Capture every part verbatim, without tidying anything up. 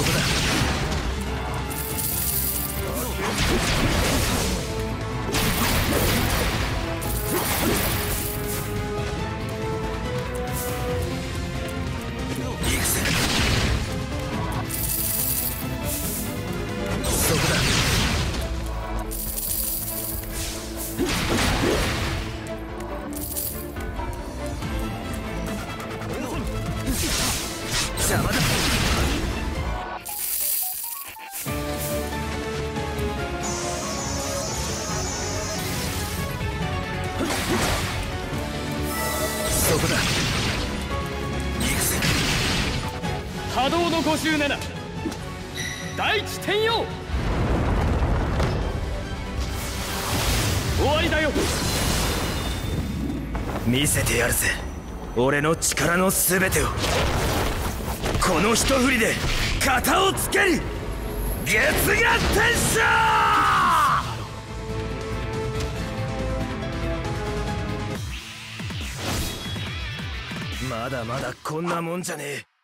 こだ。行くぜ。そこだ。邪魔だ。そこだ。行くぜ。 波動のごじゅうなな、大地転用。終わりだよ。 見せてやるぜ、俺の力の全てを。この一振りで型をつける。月牙転生。まだまだこんなもんじゃねえ。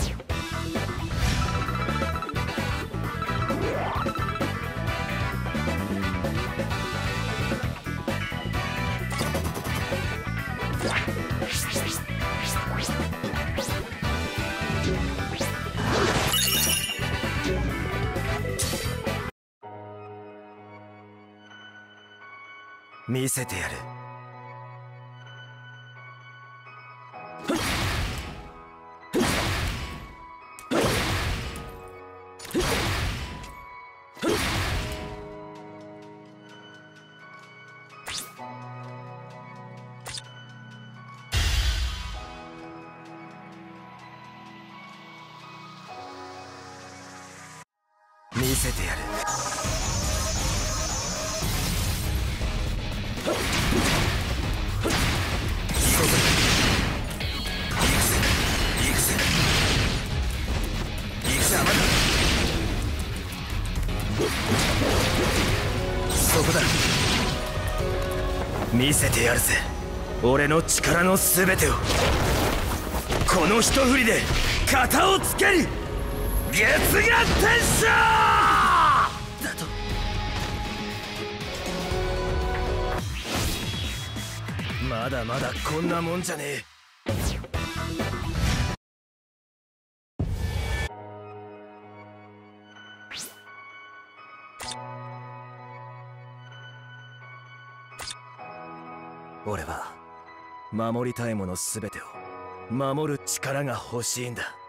見せてやる。見せてやる。そこだ。見せてやるぜ、俺の力の全てを。この一振りで型をつける。月牙転生だと。まだまだこんなもんじゃねえ。俺は守りたいもの全てを守る力が欲しいんだ。